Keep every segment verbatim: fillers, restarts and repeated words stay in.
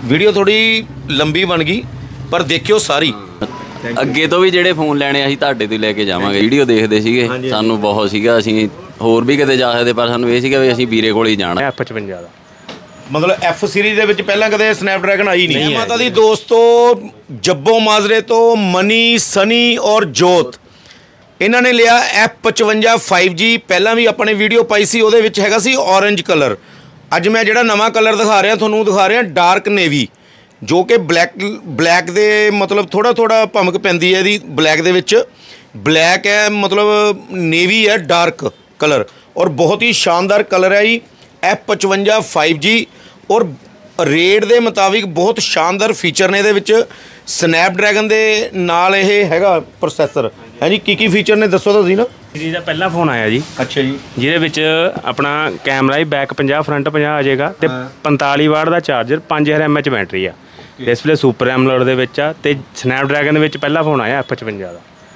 Video थोड़ी लंबी बन गई पर देखियो सारी। ਅੱਗੇ ਤੋਂ ਵੀ ਜਿਹੜੇ ਫੋਨ ਲੈਣੇ ਅਸੀਂ ਤੁਹਾਡੇ ਤੋਂ ਲੈ ਕੇ ਜਾਵਾਂਗੇ। ਵੀਡੀਓ ਦੇਖਦੇ ਸੀਗੇ, ਸਾਨੂੰ ਬਹੁਤ ਸੀਗਾ, ਅਸੀਂ ਹੋਰ ਵੀ ਕਿਤੇ ਜਾ ਸਕਦੇ, ਪਰ ਸਾਨੂੰ ਇਹ ਸੀਗਾ ਵੀ ਅਸੀਂ ਵੀਰੇ ਕੋਲ ਹੀ ਜਾਣਾ। ਐਫ ਪਚਵੰਜਾ ਦਾ मतलब एफ सीरीज ਦੇ ਵਿੱਚ ਪਹਿਲਾਂ ਕਦੇ स्नैपड्रैगन आई नहीं। माता दी दोस्तों जब्बो माजरे तो मनी सनी और जोत इन्हों ने लिया एफ पचवंजा फाइव जी। पहला भी अपने वीडियो पाई सी, ਉਹਦੇ ਵਿੱਚ ਹੈਗਾ ਸੀ ऑरेंज कलर। ਅੱਜ मैं ਜਿਹੜਾ ਨਵਾਂ कलर दिखा ਰਿਹਾ ਤੁਹਾਨੂੰ ਦਿਖਾ ਰਿਹਾ डार्क नेवी, जो कि ब्लैक ब्लैक दे मतलब थोड़ा थोड़ा भमक पैंदी है ਇਹਦੀ ब्लैक ਦੇ ਵਿੱਚ। ब्लैक है मतलब नेवी है डार्क कलर और बहुत ही शानदार कलर है जी एफ पचवंजा फाइव जी। और रेट के मुताबिक बहुत शानदार फीचर ने ਇਹਦੇ ਵਿੱਚ। स्नैपड्रैगन ਦੇ ਨਾਲ ਇਹ ਹੈਗਾ ਪ੍ਰੋਸੈਸਰ ਹੈ ਜੀ। ਕੀ ਕੀ ਫੀਚਰ ਨੇ ਦੱਸੋ ਤੁਸੀਂ ਨਾ। ਜੀ ਦਾ ਪਹਿਲਾ ਫੋਨ ਆਇਆ ਜੀ। ਅੱਛਾ ਜੀ। ਜਿਹਦੇ ਵਿੱਚ ਆਪਣਾ ਕੈਮਰਾ ਹੀ ਬੈਕ ਪੰਜਾਹ ਫਰੰਟ ਪੰਜਾਹ ਆ ਜਾਏਗਾ ਤੇ ਪੰਤਾਲੀ ਵਾਟ ਦਾ ਚਾਰਜਰ, ਪੰਜ ਹਜ਼ਾਰ ਐਮ ਐਚ ਬੈਟਰੀ ਆ। ਡਿਸਪਲੇ ਸੁਪਰ ਐਮੋਲੇਡ ਦੇ ਵਿੱਚ ਆ ਤੇ स्नैपड्रैगन ਦੇ ਵਿੱਚ ਪਹਿਲਾ ਫੋਨ ਆਇਆ ਐਫ ਪਚਵੰਜਾ ਦਾ।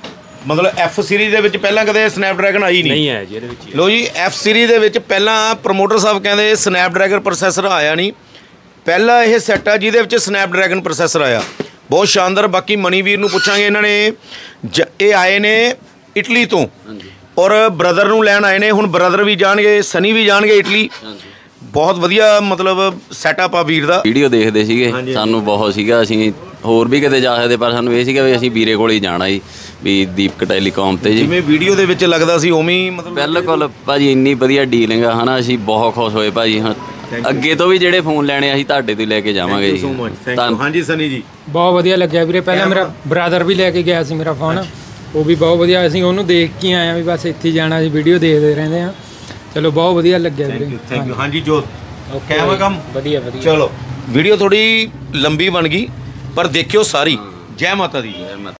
मतलब एफ सीरीज ਦੇ ਵਿੱਚ ਪਹਿਲਾਂ ਕਦੇ स्नैपड्रैगन आई नहीं। नहीं है जी ਇਹਦੇ ਵਿੱਚ। ਲੋ ਜੀ एफ सीरीज ਦੇ ਵਿੱਚ ਪਹਿਲਾਂ ਪ੍ਰਮੋਟਰ ਸਾਹਿਬ ਕਹਿੰਦੇ स्नैपड्रैगन ਪ੍ਰੋਸੈਸਰ ਆਇਆ ਨਹੀਂ। ਪਹਿਲਾ ਇਹ ਸੈੱਟ ਆ ਜਿਹਦੇ ਵਿੱਚ स्नैपड्रैगन ਪ੍ਰੋਸੈਸਰ ਆਇਆ, ਬਹੁਤ ਸ਼ਾਨਦਾਰ। ਬਾਕੀ ਮਨੀ ਵੀਰ ਨੂੰ ਪੁੱਛਾਂਗੇ, ਇਹਨਾਂ ਨੇ ਇਹ ਆਏ ਨੇ ਇਟਲੀ ਤੋਂ ਔਰ ਬ੍ਰਦਰ ਨੂੰ ਲੈਣ ਆਏ ਨੇ। ਹੁਣ ਬ੍ਰਦਰ ਵੀ ਜਾਣਗੇ, ਸਨੀ ਵੀ ਜਾਣਗੇ ਇਟਲੀ। ਬਹੁਤ ਵਧੀਆ ਮਤਲਬ ਸੈਟਅਪ ਆ ਵੀਰ ਦਾ। ਵੀਡੀਓ ਦੇਖਦੇ ਸੀਗੇ, ਸਾਨੂੰ ਬਹੁਤ ਸੀਗਾ, ਅਸੀਂ ਹੋਰ ਵੀ ਕਿਤੇ ਜਾ ਸਕਦੇ, ਪਰ ਸਾਨੂੰ ਇਹ ਸੀਗਾ ਵੀ ਅਸੀਂ ਵੀਰੇ ਕੋਲ ਹੀ ਜਾਣਾ ਜੀ, ਵੀ ਦੀਪਕ ਟੈਲੀਕਾਮ ਤੇ ਜੀ। ਜਿਵੇਂ ਵੀਡੀਓ ਦੇ ਵਿੱਚ ਲੱਗਦਾ ਸੀ ਉਵੇਂ ਹੀ ਮਤਲਬ ਬਿਲਕੁਲ ਭਾਜੀ, ਇੰਨੀ ਵਧੀਆ ਡੀਲਿੰਗ ਆ ਹਨਾ। ਅਸੀਂ ਬਹੁਤ ਖੁਸ਼ ਹੋਏ ਭਾਜੀ। ਹਾਂ, ਅੱਗੇ ਤੋਂ ਵੀ ਜਿਹੜੇ ਫੋਨ ਲੈਣੇ ਅਸੀਂ ਤੁਹਾਡੇ ਤੋਂ ਲੈ ਕੇ ਜਾਵਾਂਗੇ ਜੀ। ਹਾਂਜੀ ਸਨੀ ਜੀ, ਬਹੁਤ ਵਧੀਆ ਲੱਗਿਆ ਵੀਰੇ। ਪਹਿਲਾਂ ਮੇਰਾ ਬ੍ਰਦਰ ਵੀ ਲੈ ਕੇ ਗਿਆ ਸੀ ਮੇਰਾ ਫੋਨ, ਉਹ ਵੀ ਬਹੁਤ ਵਧੀਆ। ਅਸੀਂ ਉਹਨੂੰ ਦੇਖ ਕੇ ਆਏ ਹਾਂ ਵੀ ਬਸ ਇੱਥੇ ਜਾਣਾ ਸੀ, ਵੀਡੀਓ ਦੇਖਦੇ ਰਹਿੰਦੇ ਹਾਂ। ਚਲੋ ਬਹੁਤ ਵਧੀਆ ਲੱਗਿਆ ਵੀਰੇ। Thank you. ਹਾਂਜੀ ਜੋਤ, ਕਿਵੇਂ ਕੰਮ? ਵਧੀਆ ਵਧੀਆ। ਚਲੋ ਵੀਡੀਓ ਥੋੜੀ ਲੰਬੀ ਬਣ ਗਈ ਪਰ ਦੇਖਿਓ ਸਾਰੀ। ਜੈ ਮਾਤਾ ਦੀ।